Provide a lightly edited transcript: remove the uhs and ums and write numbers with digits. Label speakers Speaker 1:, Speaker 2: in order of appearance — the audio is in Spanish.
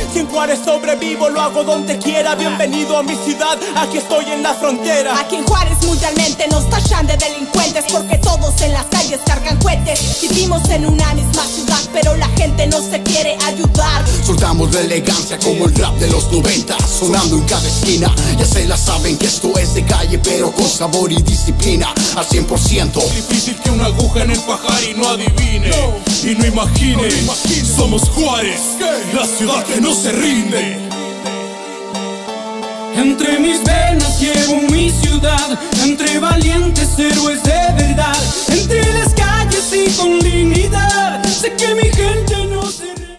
Speaker 1: Si en Juárez sobrevivo, lo hago donde quiera. Bienvenido a mi ciudad, aquí estoy en la frontera.
Speaker 2: Aquí en Juárez mundialmente nos tachan de delincuentes, porque todos en las calles cargan cohetes. Vivimos en una misma ciudad, pero la gente no se quiere ayudar.
Speaker 3: Soltamos la elegancia como el rap de los 90, sonando en cada esquina. Ya se la saben que esto es de calle, pero con sabor y disciplina al 100%.
Speaker 4: Difícil que una aguja en el pajar y no adivine, y no imagine. Somos Juárez, la ciudad que no se rinde.
Speaker 5: Entre mis venas llevo mi ciudad, entre valientes héroes de verdad, entre las calles y con dignidad. Sé que mi gente no se